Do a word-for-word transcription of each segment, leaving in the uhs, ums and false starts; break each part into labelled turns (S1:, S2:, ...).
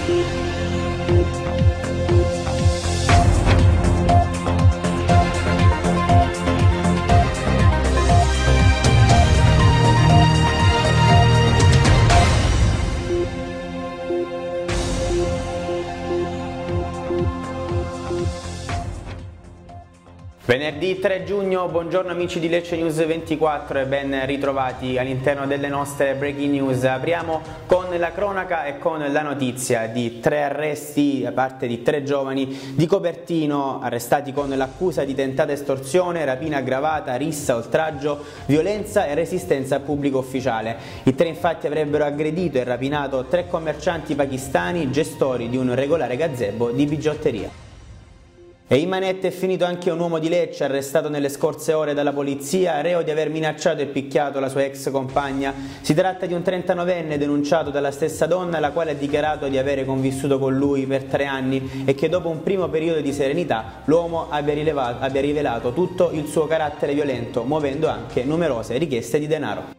S1: Venerdì tre giugno, buongiorno amici di Lecce News ventiquattro e ben ritrovati all'interno delle nostre breaking news. Apriamo con la cronaca e con la notizia di tre arresti da parte di tre giovani di Copertino arrestati con l'accusa di tentata estorsione, rapina aggravata, rissa, oltraggio, violenza e resistenza a pubblico ufficiale. I tre infatti avrebbero aggredito e rapinato tre commercianti pakistani, gestori di un regolare gazebo di bigiotteria. E in manette è finito anche un uomo di Lecce arrestato nelle scorse ore dalla polizia, reo di aver minacciato e picchiato la sua ex compagna. Si tratta di un trentanovenne denunciato dalla stessa donna, la quale ha dichiarato di avere convissuto con lui per tre anni e che dopo un primo periodo di serenità l'uomo abbia, abbia rivelato tutto il suo carattere violento, muovendo anche numerose richieste di denaro.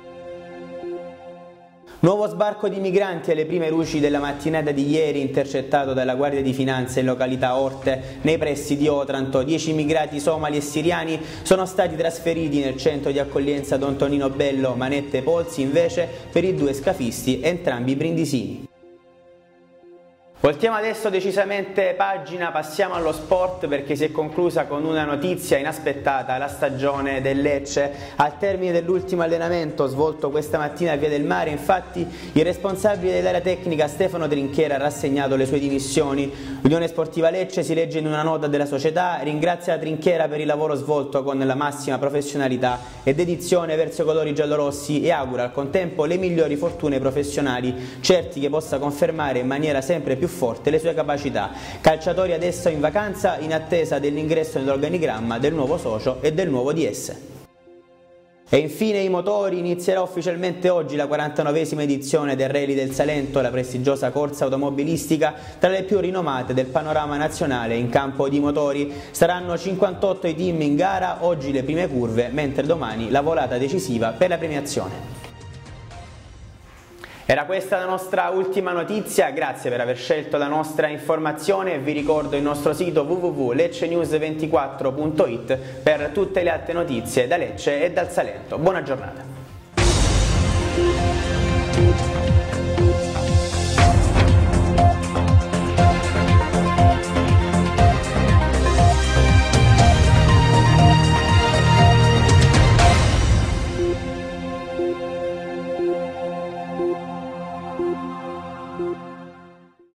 S1: Nuovo sbarco di migranti alle prime luci della mattinata di ieri, intercettato dalla Guardia di Finanza in località Orte, nei pressi di Otranto. Dieci immigrati somali e siriani sono stati trasferiti nel centro di accoglienza Don Tonino Bello. Manette e polsi invece per i due scafisti, entrambi brindisini. Voltiamo adesso decisamente pagina, passiamo allo sport perché si è conclusa con una notizia inaspettata la stagione del Lecce. Al termine dell'ultimo allenamento svolto questa mattina a Via del Mare, infatti, il responsabile dell'area tecnica Stefano Trinchera ha rassegnato le sue dimissioni. L'Unione Sportiva Lecce, si legge in una nota della società, ringrazia Trinchera per il lavoro svolto con la massima professionalità e dedizione verso i colori giallorossi e augura al contempo le migliori fortune professionali, certi che possa confermare in maniera sempre più forte le sue capacità. Calciatori adesso in vacanza in attesa dell'ingresso nell'organigramma del nuovo socio e del nuovo D S. E infine i motori, inizierà ufficialmente oggi la quarantanovesima edizione del Rally del Salento, la prestigiosa corsa automobilistica tra le più rinomate del panorama nazionale in campo di motori. Saranno cinquantotto i team in gara, oggi le prime curve, mentre domani la volata decisiva per la premiazione. Era questa la nostra ultima notizia, grazie per aver scelto la nostra informazione e vi ricordo il nostro sito w w w punto lecce news ventiquattro punto it per tutte le altre notizie da Lecce e dal Salento. Buona giornata. Thank you.